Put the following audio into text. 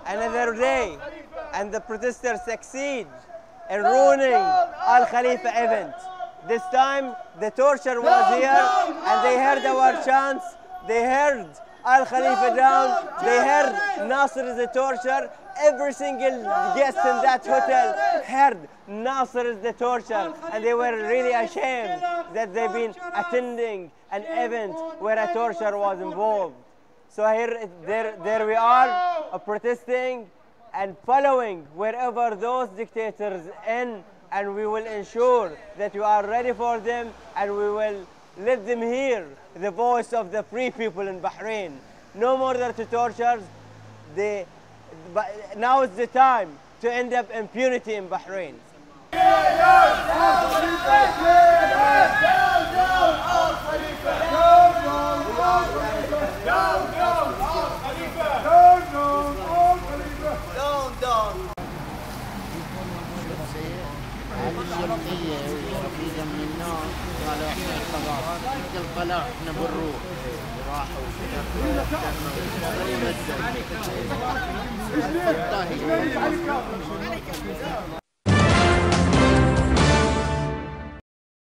another day, and the protesters succeed in ruining Al Khalifa event. This time the torture was here, and they heard our chants, they heard Al Khalifa down, they heard Nasser's torture. Every single guest in that hotel heard Nasser's torture, and they were really ashamed that they've been attending an event where a torture was involved. So there we are, protesting and following wherever those dictators end, and we will ensure that we are ready for them, and we will let them hear the voice of the free people in Bahrain. No more to tortures. Now is the time to end up impunity in Bahrain. اليمنية والشفيدة من النار قالوا احنا خلاص ننقل طلع احنا بنروح وراحوا ومدوا